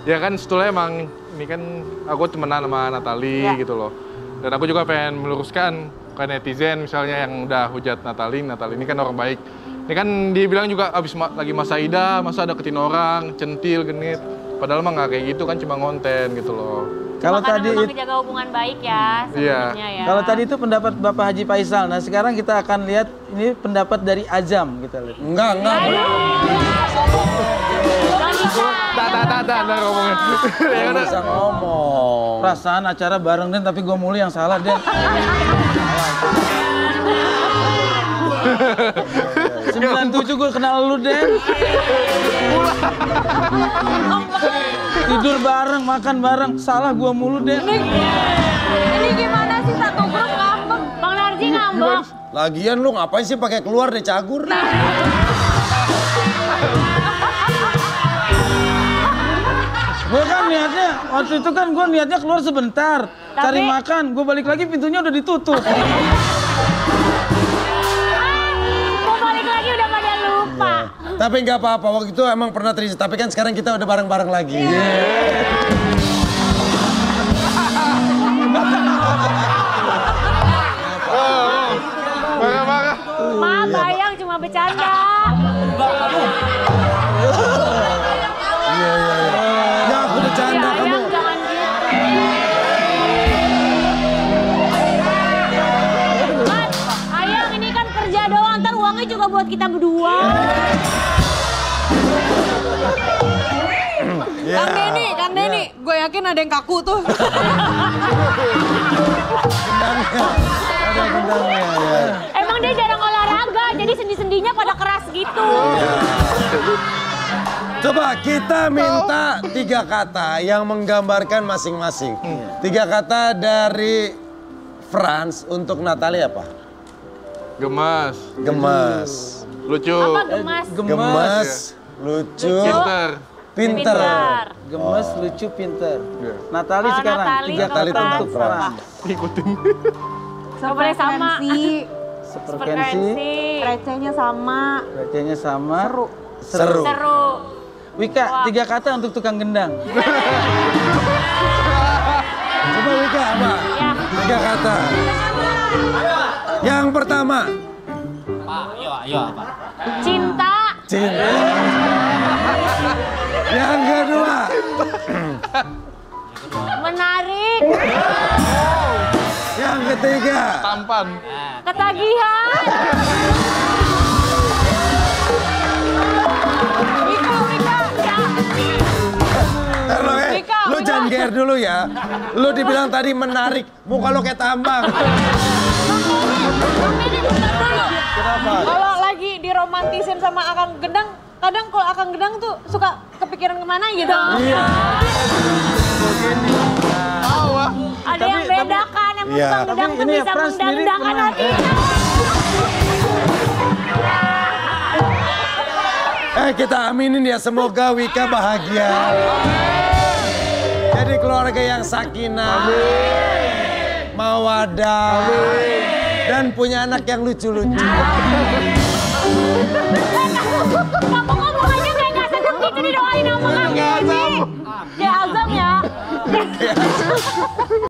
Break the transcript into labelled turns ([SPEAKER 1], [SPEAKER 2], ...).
[SPEAKER 1] Ya kan sebetulnya emang ini kan aku temenan sama Natali gitu loh. Dan aku juga pengen meluruskan ke netizen misalnya yang udah hujat Natali ini kan orang baik. Ini kan dibilang juga abis lagi masa idah, masa deketin orang, centil, genit. Padahal mah nggak kayak gitu kan, cuma konten gitu loh.
[SPEAKER 2] Kalau tadi
[SPEAKER 3] memang menjaga hubungan baik ya sebelumnya ya.
[SPEAKER 2] Kalau tadi itu pendapat Bapak Haji Faisal. Nah, sekarang kita akan lihat ini pendapat dari Azam kita lihat.
[SPEAKER 4] Enggak.
[SPEAKER 1] Tak ngomongin.
[SPEAKER 4] Ya udah bisa ngomong.
[SPEAKER 2] Perasaan acara bareng Den, tapi gue mulu yang salah Den. 97 gue kenal lu Den. Tidur bareng, makan bareng, salah gue mulu Den.
[SPEAKER 3] Ini gimana sih satu grup ngambek? Bang Narji ngambek.
[SPEAKER 4] Lagian lu ngapain sih pakai keluar deh cagur?
[SPEAKER 2] Gue kan niatnya, waktu itu kan gue niatnya keluar sebentar. Cari makan, gue balik lagi pintunya udah ditutup.
[SPEAKER 3] Mau balik lagi udah pada lupa.
[SPEAKER 4] Tapi nggak apa-apa, waktu itu emang pernah terjadi. Tapi kan sekarang kita udah bareng-bareng lagi.
[SPEAKER 1] Marah-marah.
[SPEAKER 3] Maaf Bayang cuma bercanda.
[SPEAKER 4] Ya aku bercanda kamu.
[SPEAKER 3] Bayang jangan gitu. Mas, Ayang ini kan kerja doang, ntar uangnya juga buat kita berdua.
[SPEAKER 5] Kang Denny, gue yakin ada yang kaku tuh.
[SPEAKER 4] Ada gendangnya ya.
[SPEAKER 3] Emang dia jarang olahraga, jadi sendi-sendinya pada keras gitu.
[SPEAKER 4] Coba kita minta 3 kata yang menggambarkan masing-masing. 3 kata dari Frans untuk Natali apa?
[SPEAKER 1] Gemas.
[SPEAKER 4] Gemas.
[SPEAKER 1] Lucu.
[SPEAKER 3] Apa gemas?
[SPEAKER 4] Gemas, lucu, pinter.
[SPEAKER 2] Gemes, lucu, pinter. Natali
[SPEAKER 3] Kalau
[SPEAKER 2] sekarang,
[SPEAKER 3] Natali
[SPEAKER 2] 3 kata
[SPEAKER 3] untuk
[SPEAKER 2] untuk
[SPEAKER 3] Frans.
[SPEAKER 2] Frans.
[SPEAKER 1] Ikutin.
[SPEAKER 3] Boleh sama.
[SPEAKER 2] Sefrekuensi,
[SPEAKER 5] Recehnya sama.
[SPEAKER 2] recehnya sama.
[SPEAKER 4] Seru.
[SPEAKER 3] Seru.
[SPEAKER 2] Wika, 3 kata untuk tukang gendang.
[SPEAKER 4] Coba Wika apa?
[SPEAKER 3] Ya.
[SPEAKER 4] 3 kata. Yang pertama.
[SPEAKER 6] Ayo apa?
[SPEAKER 3] Cinta.
[SPEAKER 4] Cinta. Yang kedua.
[SPEAKER 3] Menarik.
[SPEAKER 4] Yang ketiga.
[SPEAKER 1] Tampan.
[SPEAKER 3] Ketagihan. Wika. Ya.
[SPEAKER 4] Ntar lo lu jangan ger dulu ya. Lu dibilang tadi menarik, muka lo kayak tambang. Kenapa?
[SPEAKER 5] Kalau lagi diromantisin sama Akang Gendang, kadang kalau Akang Gendang tuh suka kepikiran kemana gitu.
[SPEAKER 4] Iya.
[SPEAKER 3] Ada yang beda kan, emang
[SPEAKER 4] Iya.
[SPEAKER 3] Bang Gedang tuh
[SPEAKER 2] Tapi ini
[SPEAKER 3] bisa
[SPEAKER 2] Frans sendiri
[SPEAKER 3] mendang-dangan
[SPEAKER 2] pernah.
[SPEAKER 3] hati.
[SPEAKER 4] Kita aminin ya, semoga Wika bahagia. Jadi keluarga yang sakinah, mawadah, dan punya anak yang lucu-lucu.
[SPEAKER 3] Kamu ngomong aja kayak gak sedap gitu didoain sama Kang Deddy. Ya Azam ya.